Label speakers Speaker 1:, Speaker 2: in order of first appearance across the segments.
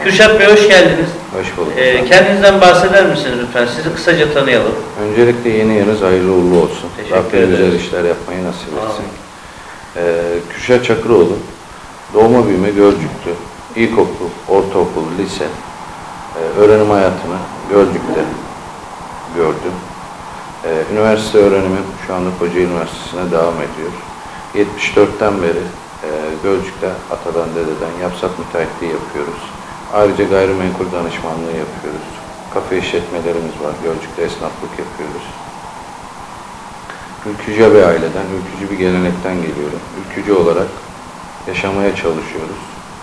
Speaker 1: Kürşat Bey hoş geldiniz.
Speaker 2: Hoş bulduk.
Speaker 1: Kendinizden bahseder misiniz lütfen? Sizi kısaca tanıyalım.
Speaker 2: Öncelikle yeni yeriniz hayırlı uğurlu olsun.
Speaker 1: Teşekkür
Speaker 2: Rabbim
Speaker 1: ederiz.
Speaker 2: güzel işler yapmayı nasip etsin. Kürşat Çakıroğlu, doğma büyüme Gölcük'tü. İlkokul, ortaokul, lise, öğrenim hayatını Gölcük'te gördüm. Üniversite öğrenimim şu anda Kocaeli Üniversitesi'ne devam ediyor. 74'ten beri Gölcük'te atadan dededen yapsat müteahhitliği yapıyoruz. Ayrıca gayrimenkul danışmanlığı yapıyoruz. Kafe işletmelerimiz var. Gölcük'te esnaflık yapıyoruz. Ülkücü bir aileden, ülkücü bir gelenekten geliyorum. Ülkücü olarak yaşamaya çalışıyoruz.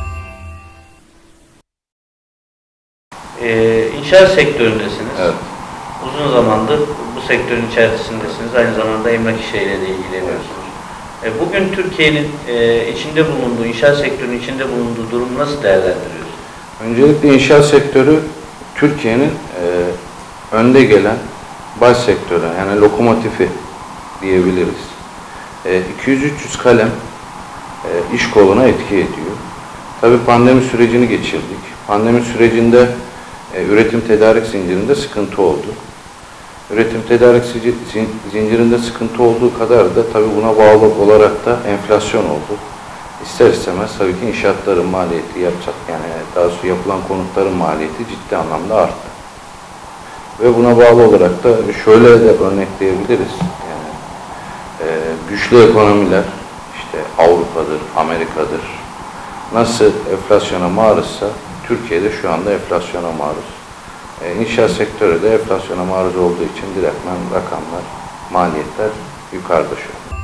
Speaker 1: İnşaat sektöründesiniz.
Speaker 2: Evet.
Speaker 1: Uzun zamandır bu sektörün içerisindesiniz. Aynı zamanda emlak işleriyle de ilgileniyorsunuz. Bugün Türkiye'nin içinde bulunduğu, inşaat sektörünün içinde bulunduğu durumu nasıl değerlendiriyorsunuz?
Speaker 2: Öncelikle inşaat sektörü Türkiye'nin önde gelen baş sektörü, yani lokomotifi diyebiliriz. 200-300 kalem iş koluna etki ediyor. Tabii pandemi sürecini geçirdik. Pandemi sürecinde üretim tedarik zincirinde sıkıntı oldu. Üretim tedarik zincirinde sıkıntı olduğu kadar da tabii buna bağlı olarak da enflasyon oldu. İster istemez tabii ki inşaatların maliyeti daha sonra yapılan konutların maliyeti ciddi anlamda arttı. Ve buna bağlı olarak da şöyle de örnekleyebiliriz. Yani güçlü ekonomiler, işte Avrupa'dır, Amerika'dır, nasıl enflasyona maruzsa Türkiye'de şu anda enflasyona maruz. İnşaat sektörü de enflasyona maruz olduğu için direktmen rakamlar, maliyetler yukarıda şu an.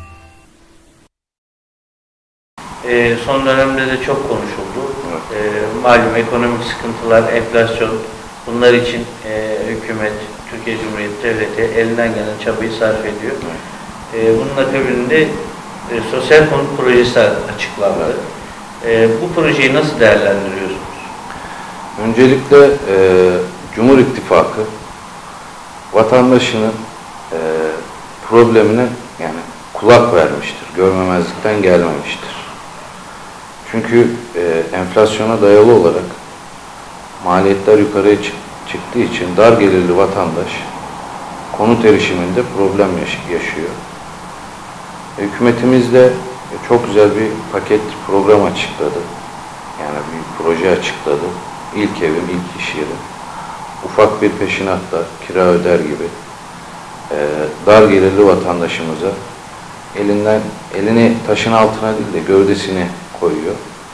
Speaker 1: Son dönemde de çok konuşuldu.
Speaker 2: Evet.
Speaker 1: Malum ekonomik sıkıntılar, enflasyon, bunlar için hükümet, Türkiye Cumhuriyeti Devleti elinden gelen çabayı sarf ediyor.
Speaker 2: Evet.
Speaker 1: Bunun akabinde sosyal konut projesi açıklandı. Bu projeyi nasıl değerlendiriyorsunuz?
Speaker 2: Öncelikle Cumhur İttifakı vatandaşının problemine kulak vermiştir, görmemezlikten gelmemiştir. Çünkü enflasyona dayalı olarak maliyetler yukarıya çıktığı için dar gelirli vatandaş konut erişiminde problem yaşıyor. Hükümetimiz de çok güzel bir paket program açıkladı. Yani bir proje açıkladı. İlk evim, ilk iş yerim. Ufak bir peşinatla kira öder gibi dar gelirli vatandaşımıza elini taşın altına değil de gövdesini koyuyor.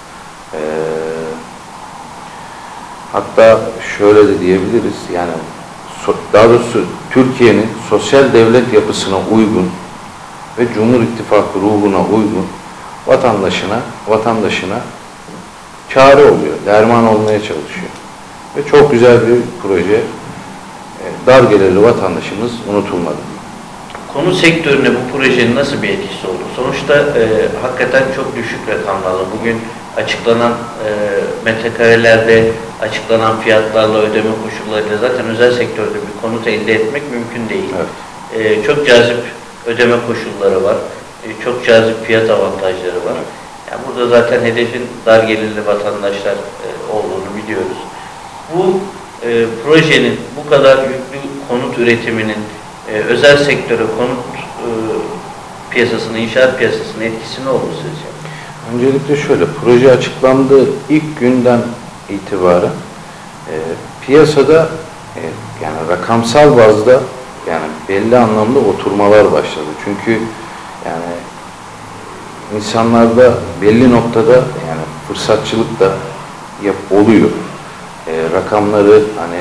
Speaker 2: Hatta şöyle de diyebiliriz, yani daha doğrusu Türkiye'nin sosyal devlet yapısına uygun ve Cumhur İttifakı ruhuna uygun vatandaşına çare oluyor, derman olmaya çalışıyor. Ve çok güzel bir proje. Dar gelirli vatandaşımız unutulmadı.
Speaker 1: Konut sektörüne bu projenin nasıl bir etkisi oldu? Sonuçta hakikaten çok düşük rakamlarla bugün açıklanan metrekarelerde açıklanan fiyatlarla, ödeme koşullarıyla zaten özel sektörde bir konut elde etmek mümkün değil.
Speaker 2: Evet.
Speaker 1: Çok cazip ödeme koşulları var. Çok cazip fiyat avantajları var. Yani burada zaten hedefin dar gelirli vatandaşlar olduğunu biliyoruz. Bu projenin bu kadar yüklü konut üretiminin özel sektöre, konut piyasasına, inşaat piyasasına etkisi ne oldu sizce?
Speaker 2: Öncelikle şöyle, proje açıklandığı ilk günden itibaren piyasada yani rakamsal bazda belli anlamda oturmalar başladı. Çünkü yani insanlarda belli noktada fırsatçılık da oluyor. Rakamları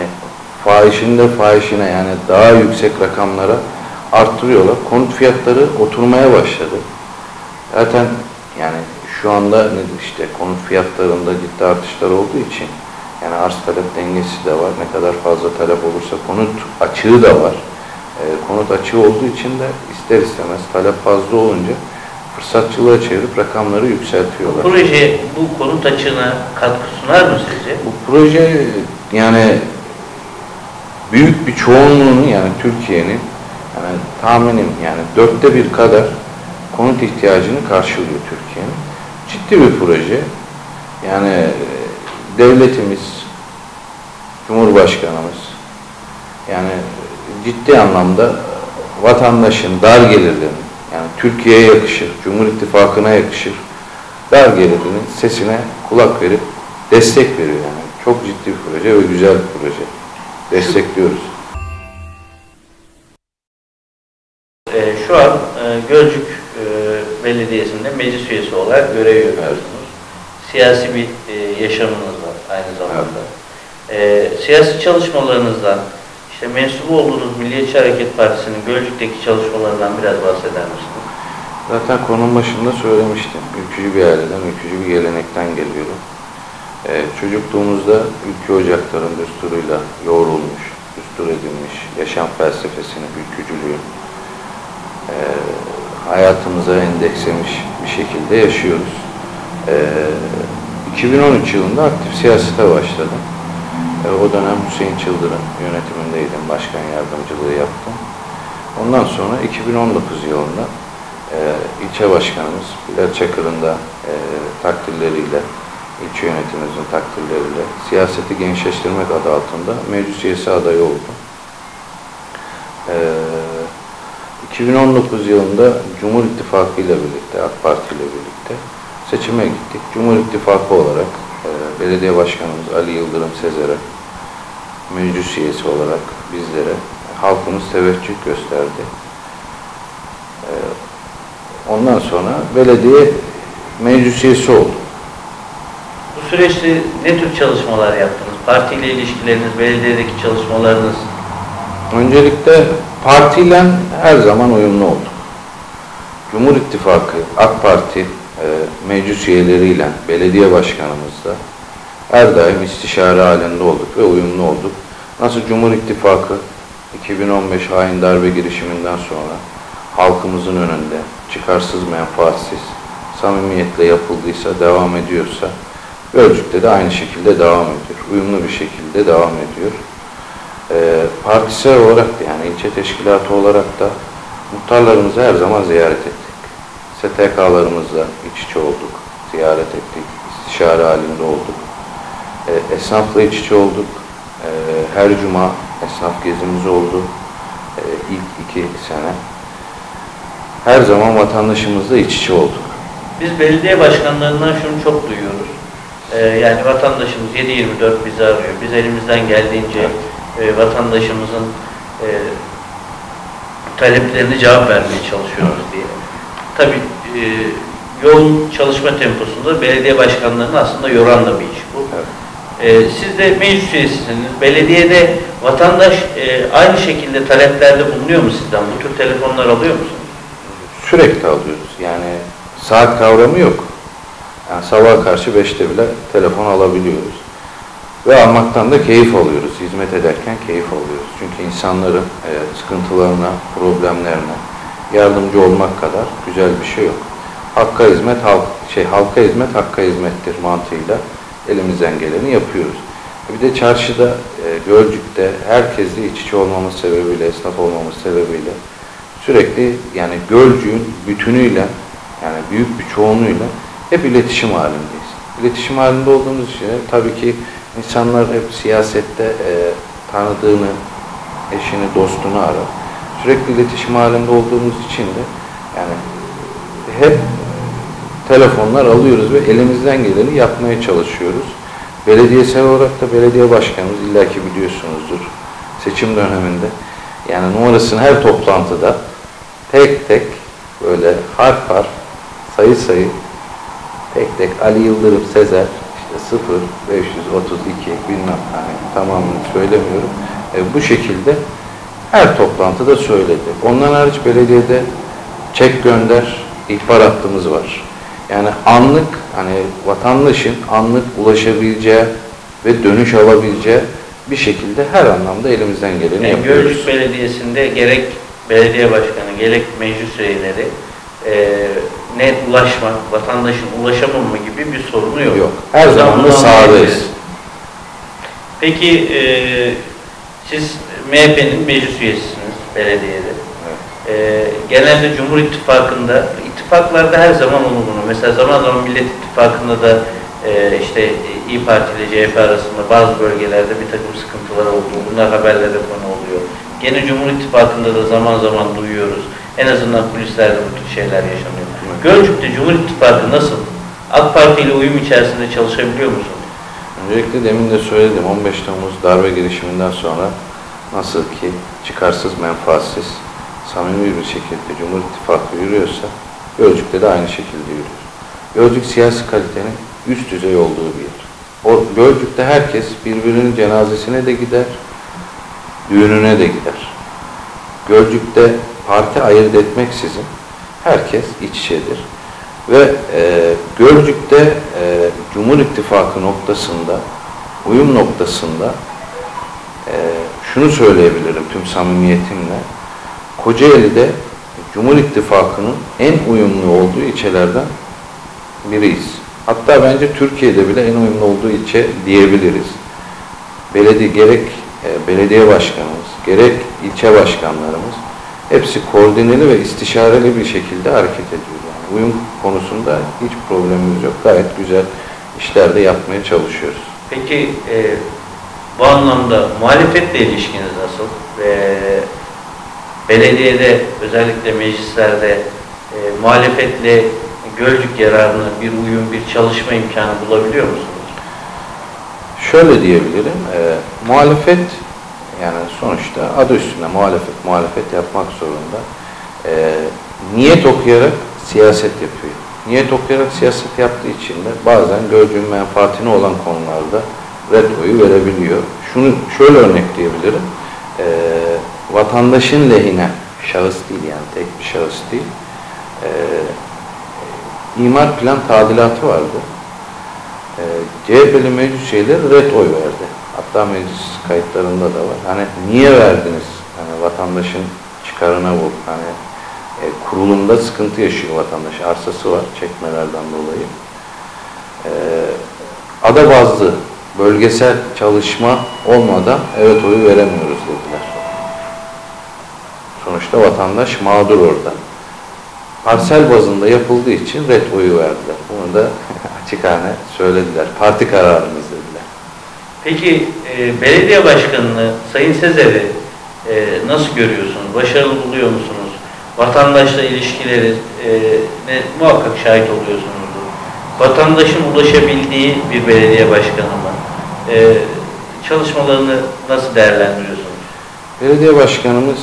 Speaker 2: fahişine daha yüksek rakamlara arttırıyorlar. Konut fiyatları oturmaya başladı. Zaten şu anda konut fiyatlarında ciddi artışlar olduğu için arz talep dengesi de var. Ne kadar fazla talep olursa konut açığı da var. Konut açığı olduğu için de ister istemez talep fazla olunca fırsatçılığa çevirip rakamları yükseltiyorlar.
Speaker 1: Bu proje bu konut açığına katkı sunar mı sizce?
Speaker 2: Bu proje büyük bir çoğunluğunu Türkiye'nin tahminim 1/4 kadar konut ihtiyacını karşılıyor Türkiye'nin. Ciddi bir proje. devletimiz, Cumhurbaşkanımız yani ciddi anlamda vatandaşın dar gelirlinin, yani Türkiye'ye yakışır, Cumhur İttifakı'na yakışır, dar gelirlinin sesine kulak verip destek veriyor yani. Çok ciddi bir proje ve güzel bir proje. Destekliyoruz.
Speaker 1: Şu an Gölcük Belediyesi'nde meclis üyesi olarak görev yapıyorsunuz. Siyasi bir yaşamınız var aynı zamanda. Siyasi çalışmalarınızdan, işte mensubu olduğunuz Milliyetçi Hareket Partisi'nin Gölcük'teki çalışmalarından biraz bahseder misiniz?
Speaker 2: Zaten konunun başında söylemiştim. Ülkücü bir aileden, ülkücü bir gelenekten geliyorum. Çocukluğumuzda ülke ocakların düsturuyla yoğrulmuş, düstur edilmiş yaşam felsefesini, ülkücülüğü hayatımıza endekslemiş bir şekilde yaşıyoruz. 2013 yılında aktif siyasete başladım. O dönem Hüseyin Çıldır'ın yönetimindeydim, başkan yardımcılığı yaptım. Ondan sonra 2019 yılında ilçe başkanımız Bilal Çakır'ın da takdirleriyle, ilçe yönetimimizin takdirleriyle siyaseti gençleştirmek adı altında meclis üyesi adayı oldum. 2019 yılında Cumhur İttifakı ile birlikte, AK Parti ile birlikte seçime gittik. Cumhur İttifakı olarak belediye başkanımız Ali Yıldırım Sezer'e meclis üyesi olarak bizlere halkımız teveccüh gösterdi. Ondan sonra belediye meclis üyesi oldu.
Speaker 1: Bu süreçte ne tür çalışmalar yaptınız? Partiyle ilişkileriniz, belediyedeki çalışmalarınız?
Speaker 2: Öncelikle partiyle her zaman uyumlu olduk. Cumhur İttifakı, AK Parti meclis üyeleriyle, belediye başkanımızla her daim istişare halinde olduk ve uyumlu olduk. Nasıl Cumhur İttifakı 2015 hain darbe girişiminden sonra halkımızın önünde çıkarsız, menfaatsiz, samimiyetle yapıldıysa, devam ediyorsa, Gölcük'te de aynı şekilde devam ediyor. Uyumlu bir şekilde devam ediyor. Partisel olarak da, yani ilçe teşkilatı olarak da muhtarlarımızı her zaman ziyaret ettik. STK'larımızla iç içe olduk, ziyaret ettik, istişare halinde olduk. Esnafla iç içe olduk. Her cuma esnaf gezimiz oldu. İlk 2 sene. Her zaman vatandaşımızla iç içe olduk.
Speaker 1: Biz belediye başkanlarından şunu çok duyuyoruz. Yani vatandaşımız 7/24 bizi arıyor. Biz elimizden geldiğince vatandaşımızın taleplerine cevap vermeye çalışıyoruz diye. Tabii yoğun çalışma temposunda belediye başkanlarını aslında yoran da bir iş bu.
Speaker 2: Evet.
Speaker 1: Siz de meclis üyesisiniz. Belediyede vatandaş aynı şekilde taleplerde bulunuyor mu sizden? Bu tür telefonlar alıyor musunuz?
Speaker 2: Sürekli alıyoruz. Yani saat kavramı yok. Yani sabaha karşı 5'te bile telefon alabiliyoruz. Ve almaktan da keyif alıyoruz. Hizmet ederken keyif alıyoruz. Çünkü insanların sıkıntılarına, problemlerine yardımcı olmak kadar güzel bir şey yok. Hakka hizmet, halka hizmet, hakka hizmettir mantığıyla elimizden geleni yapıyoruz. Bir de çarşıda, Gölcük'te herkesle iç içe olmamız sebebiyle, esnaf olmamız sebebiyle sürekli, yani Gölcük'ün bütünüyle, yani büyük bir çoğunluğuyla hep iletişim halindeyiz. İletişim halinde olduğumuz için tabii ki insanlar hep siyasette tanıdığını, eşini, dostunu arar. Sürekli iletişim halinde olduğumuz için de yani hep telefonlar alıyoruz ve elimizden geleni yapmaya çalışıyoruz. Belediyesel olarak da belediye başkanımız, illaki biliyorsunuzdur, seçim döneminde yani numarasını her toplantıda tek tek böyle harf harf, sayı sayı, tek tek Ali Yıldırım Sezer, işte 0, 532 bilmem, hani tamamını söylemiyorum. Bu şekilde her toplantıda söyledi. Ondan hariç belediyede çek gönder ihbar hattımız var. Yani anlık, hani vatandaşın anlık ulaşabileceği ve dönüş alabileceği bir şekilde her anlamda elimizden geleni yapıyoruz.
Speaker 1: Gölcük Belediyesi'nde gerek belediye başkanı, gerek meclis üyeleri net ulaşmak, vatandaşın ulaşamama gibi bir sorunu yok.
Speaker 2: Yok. Her zaman da sahadayız.
Speaker 1: Peki siz MHP'nin meclis üyesisiniz belediyede. Evet. Genelde Cumhur İttifakı'nda, ittifaklarda her zaman olur bunu. Mesela zaman zaman Millet İttifakı'nda da işte İYİ Parti ile CHP arasında bazı bölgelerde bir takım sıkıntılar olduğu, bunlar haberlere konu oluyor. Gene Cumhur İttifakı'nda da zaman zaman duyuyoruz. En azından kulislerde bu tür şeyler yaşanıyor. Gölcük'te Cumhur İttifakı nasıl? AK Parti ile uyum içerisinde çalışabiliyor musun?
Speaker 2: Öncelikle demin de söyledim, 15 Temmuz darbe girişiminden sonra nasıl ki çıkarsız, menfaatsiz, samimi bir şekilde Cumhur İttifakı yürüyorsa, Gölcük'te de aynı şekilde yürüyor. Gölcük siyasi kalitenin üst düzey olduğu bir yer. O Gölcük'te herkes birbirinin cenazesine de gider, düğününe de gider. Gölcük'te parti ayırt etmeksizin herkes iç içedir. Ve Gölcük'te Cumhur İttifakı noktasında, uyum noktasında şunu söyleyebilirim tüm samimiyetimle. Kocaeli'de Cumhur İttifakı'nın en uyumlu olduğu ilçelerden biriyiz. Hatta bence Türkiye'de bile en uyumlu olduğu ilçe diyebiliriz. Gerek belediye başkanımız, gerek ilçe başkanlarımız hepsi koordineli ve istişareli bir şekilde hareket ediyor. Yani uyum konusunda hiç problemimiz yok. Gayet güzel işler de yapmaya çalışıyoruz.
Speaker 1: Peki bu anlamda muhalefetle ilişkiniz nasıl? Belediyede, özellikle meclislerde muhalefetle Gölcük yararına bir uyum, bir çalışma imkanı bulabiliyor musunuz?
Speaker 2: Şöyle diyebilirim, muhalefet, yani sonuçta adı üstünde muhalefet yapmak zorunda. Niyet okuyarak siyaset yapıyor. Niyet okuyarak siyaset yaptığı için de bazen Gölcük'ün menfaatine olan konularda red oyu verebiliyor. Şunu şöyle örnekleyebilirim, vatandaşın lehine, şahıs değil yani tek bir şahıs değil, imar plan tadilatı vardı. CHP'li meclis üyeleri red oy verdi. Hatta meclis kayıtlarında da var. Hani niye verdiniz? Hani vatandaşın çıkarına bu. Hani kurulumda sıkıntı yaşıyor vatandaş. Arsası var çekmelerden dolayı. Ada bazlı bölgesel çalışma olmadan evet oyu veremiyoruz dediler. Sonuçta vatandaş mağdur orada. Parsel bazında yapıldığı için red oyu verdiler. Bunu da açıkane söylediler. Parti kararımız dediler.
Speaker 1: Peki belediye başkanını, Sayın Sezer'i nasıl görüyorsunuz? Başarılı buluyor musunuz? Vatandaşla ilişkileri muhakkak şahit oluyorsunuzdur. Vatandaşın ulaşabildiği bir belediye başkanı mı? Çalışmalarını nasıl değerlendiriyorsunuz?
Speaker 2: Belediye başkanımız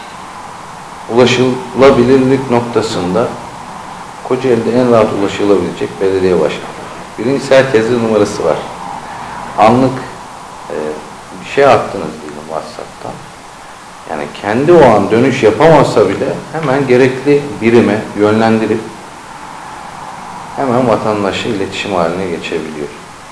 Speaker 2: ulaşılabilirlik noktasında Kocaeli'de en rahat ulaşılabilecek belediye başkanı. Birincisi herkesin numarası var. Anlık bir şey attınız diyelim WhatsApp'tan. Yani kendi o an dönüş yapamazsa bile hemen gerekli birime yönlendirip hemen vatandaşla iletişim haline geçebiliyor.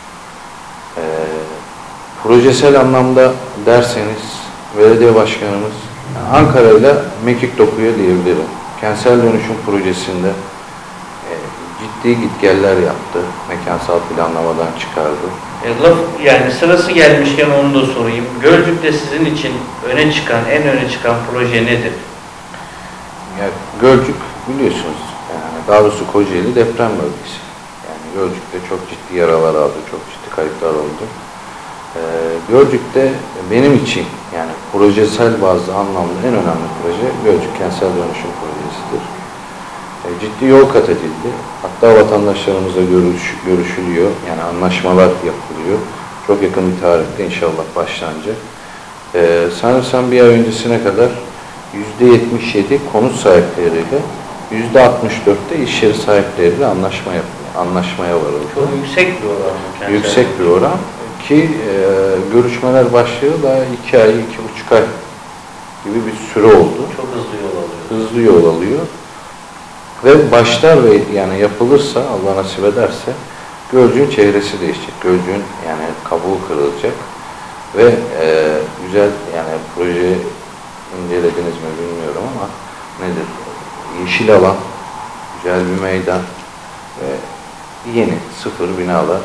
Speaker 2: Projesel anlamda derseniz belediye başkanımız Ankara ile mekik dokuyor diyebilirim. Kentsel dönüşüm projesinde ciddi gitgeller yaptı. Mekansal planlamadan çıkardı.
Speaker 1: Yani sırası gelmişken onu da sorayım. Gölcük'te sizin için en öne çıkan proje nedir?
Speaker 2: Yani Gölcük biliyorsunuz, yani daha doğrusu Kocaeli deprem bölgesi. Yani Gölcük'te çok ciddi yaralar aldı, çok ciddi kayıplar oldu. Gölcük'te benim için yani projesel bazı anlamda en önemli proje Gölcük Kentsel Dönüşüm Projesi'dir. Ciddi yol kat edildi. Hatta vatandaşlarımızla görüşülüyor. Yani anlaşmalar yapılıyor. Çok yakın bir tarihte inşallah başlanacak. Sanırsam bir ay öncesine kadar %77 konut sahipleriyle %64'te iş yeri sahipleriyle anlaşmaya varıldı.
Speaker 1: Çok yüksek bir oran.
Speaker 2: Yüksek bir oran ki görüşmeler başlayalı daha 2 ay, 2,5 ay gibi bir süre oldu.
Speaker 1: Çok hızlı yol alıyor.
Speaker 2: Hızlı yol alıyor. Ve başlar ve yani yapılırsa, Allah nasip ederse Gölcük'ün çehresi değişecek. Gölcük'ün yani kabuğu kırılacak ve güzel yani projeyi incelediniz mi bilmiyorum ama nedir? Yeşil alan, güzel bir meydan ve yeni sıfır binalar,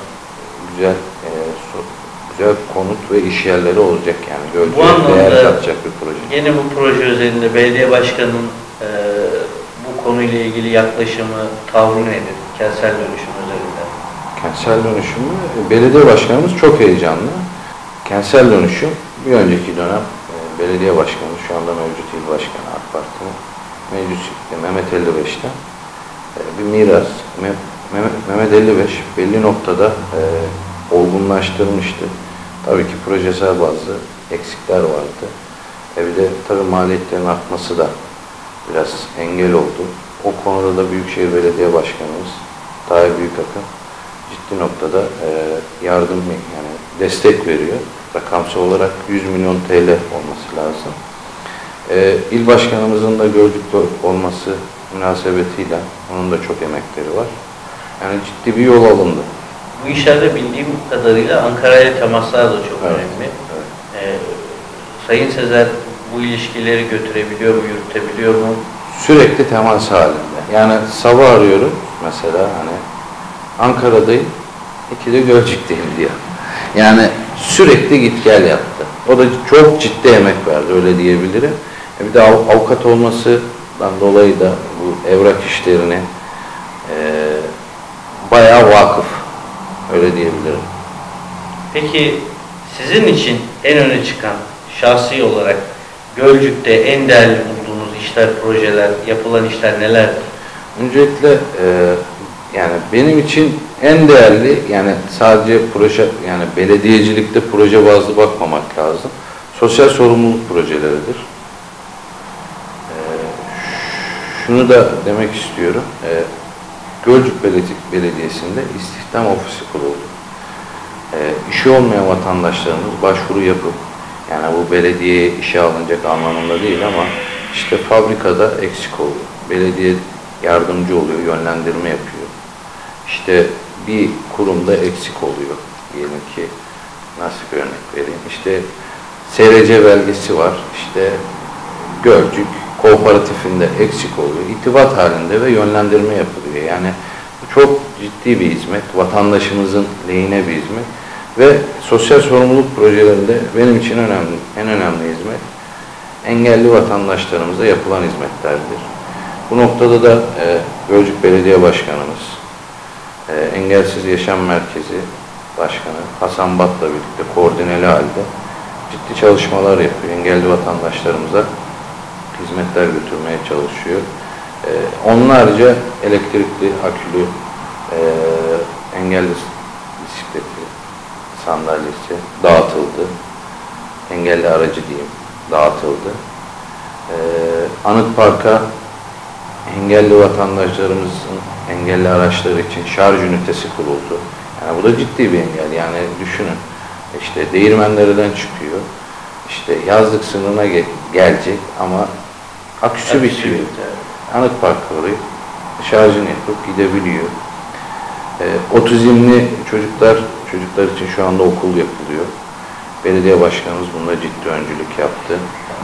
Speaker 2: güzel konut ve iş yerleri olacak yani Gölcük'e değer katacak bir proje.
Speaker 1: Yine bu proje özelinde belediye başkanının bu konuyla ilgili yaklaşımı, tavrı nedir? Kentsel dönüşüm üzerinde.
Speaker 2: Kentsel dönüşümü, belediye başkanımız çok heyecanlı. Kentsel dönüşüm, bir önceki dönem belediye başkanı, şu anda mevcut il başkanı AK Parti'nin mevcut Mehmet 55'ten bir miras. Mehmet 55 belli noktada olgunlaştırmıştı. Tabii ki projesel bazı eksikler vardı. Bir de tabii maliyetlerin artması da biraz engel oldu. O konuda da Büyükşehir Belediye Başkanımız Tahir Büyükakın ciddi noktada yardım, yani destek veriyor. Rakamsal olarak 100 milyon TL olması lazım. İl başkanımızın da Gölcük'te olması münasebetiyle onun da çok emekleri var. Yani ciddi bir yol alındı.
Speaker 1: Bu işlerde bildiğim kadarıyla Ankara ile temaslar da çok önemli.
Speaker 2: Evet.
Speaker 1: Sayın Sezer bu ilişkileri götürebiliyor mu, yürütebiliyor mu?
Speaker 2: Sürekli temas halinde. Yani sabah arıyorum mesela, hani Ankara'dayım, 2'de Gölcük'teyim diyor. Yani sürekli git gel yaptı. O da çok ciddi emek verdi, öyle diyebilirim. Bir de avukat olmasından dolayı da bu evrak işlerine bayağı vakıf, öyle diyebilirim.
Speaker 1: Peki sizin için en öne çıkan, şahsi olarak Gölcük'te en değerli bulduğunuz işler, projeler, yapılan işler nelerdir?
Speaker 2: Öncelikle yani benim için en değerli, yani sadece proje, yani belediyecilikte proje bazlı bakmamak lazım. Sosyal sorumluluk projeleridir. Şunu da demek istiyorum. Gölcük Belediyesi'nde istihdam ofisi kuruldu. İşi olmayan vatandaşlarımız başvuru yapıp, yani bu belediyeye işe alınacak anlamında değil ama işte fabrikada eksik oluyor. Belediye yardımcı oluyor, yönlendirme yapıyor. İşte bir kurumda eksik oluyor. Diyelim ki, nasıl bir örnek vereyim? İşte SRC belgesi var. İşte Gölcük kooperatifinde eksik oluyor. İrtibat halinde ve yönlendirme yapılıyor. Yani bu çok ciddi bir hizmet. Vatandaşımızın lehine bir hizmet. Ve sosyal sorumluluk projelerinde benim için en önemli hizmet engelli vatandaşlarımıza yapılan hizmetlerdir. Bu noktada da Gölcük Belediye Başkanımız, Engelsiz Yaşam Merkezi Başkanı Hasan Bat'la birlikte koordineli halde ciddi çalışmalar yapıyor. Engelli vatandaşlarımıza hizmetler götürmeye çalışıyor. Onlarca elektrikli, akülü, engelli bisikleti, sandalyesi dağıtıldı. Engelli aracı diyeyim, dağıtıldı. Anıt Park'a engelli vatandaşlarımızın engelli araçları için şarj ünitesi kuruldu. Yani bu da ciddi bir engel. Yani düşünün, işte Değirmendere'den çıkıyor. İşte yazlık sınırına gelecek ama aküsü bitiyor. Anıt Park'a orayı şarjını yapıp gidebiliyor. Otizmli çocuklar için şu anda okul yapılıyor. Belediye başkanımız bunda ciddi öncülük yaptı.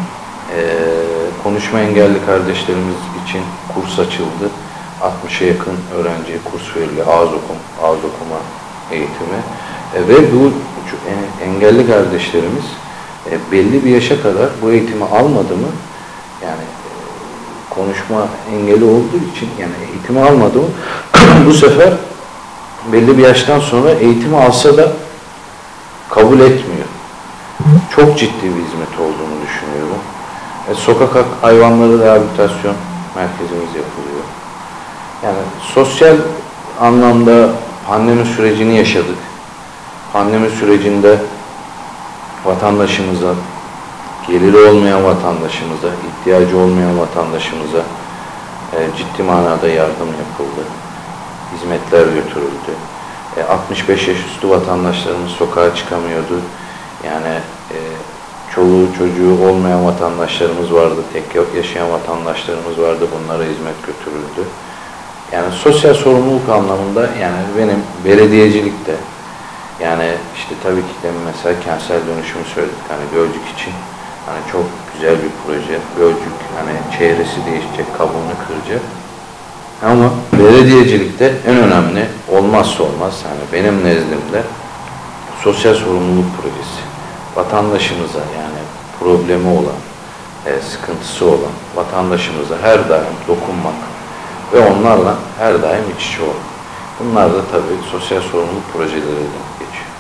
Speaker 2: Konuşma engelli kardeşlerimiz için kurs açıldı. 60'a yakın öğrenciye kurs veriliyor. Ağız okuma eğitimi. Ve bu engelli kardeşlerimiz belli bir yaşa kadar bu eğitimi almadı mı, yani konuşma engeli olduğu için, yani eğitimi almadı mı bu sefer belli bir yaştan sonra eğitimi alsa da kabul etmiyor. Çok ciddi bir hizmet olduğunu düşünüyorum. Sokak hayvanları rehabilitasyon merkezimiz yapılıyor. Yani sosyal anlamda pandemi sürecini yaşadık. Pandemi sürecinde vatandaşımıza, geliri olmayan vatandaşımıza, ihtiyacı olmayan vatandaşımıza ciddi manada yardım yapıldı. Hizmetler götürüldü. 65 yaş üstü vatandaşlarımız sokağa çıkamıyordu. Yani çoluğu çocuğu olmayan vatandaşlarımız vardı, tek yaşayan vatandaşlarımız vardı, bunlara hizmet götürüldü. Yani sosyal sorumluluk anlamında, yani benim belediyecilikte, yani işte tabii ki de mesela kentsel dönüşümü söyledik, hani Gölcük için hani çok güzel bir proje. Gölcük hani çehresi değişecek, kabuğunu kıracak. Ama belediyecilikte en önemli, olmazsa olmaz, hani benim nezdimde sosyal sorumluluk projesi. Vatandaşımıza, yani problemi olan, sıkıntısı olan vatandaşımıza her daim dokunmak ve onlarla her daim iç içe olmak. Bunlar da tabii sosyal sorumluluk projeleriyle geçiyor.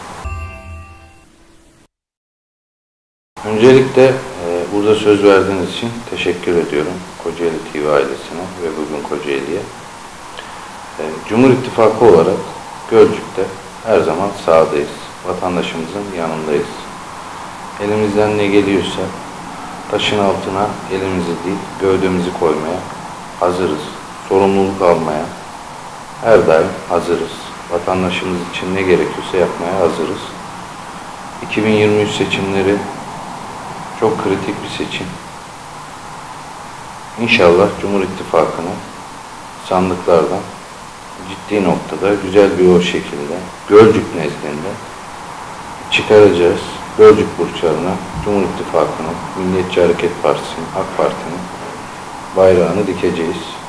Speaker 2: Öncelikle burada söz verdiğiniz için teşekkür ediyorum Kocaeli TV ailesine ve bugün Kocaeli'ye. Cumhur İttifakı olarak Gölcük'te her zaman sahadayız. Vatandaşımızın yanındayız. Elimizden ne geliyorsa taşın altına elimizi değil, gövdemizi koymaya hazırız. Sorumluluk almaya her daim hazırız. Vatandaşımız için ne gerekiyorsa yapmaya hazırız. 2023 seçimleri çok kritik bir seçim. İnşallah Cumhur İttifakı'nı sandıklardan ciddi noktada güzel bir o şekilde Gölcük nezdinde çıkaracağız. Gölcük burçlarına Cumhur İttifakı'nın, Milliyetçi Hareket Partisi'nin, AK Parti'nin bayrağını dikeceğiz.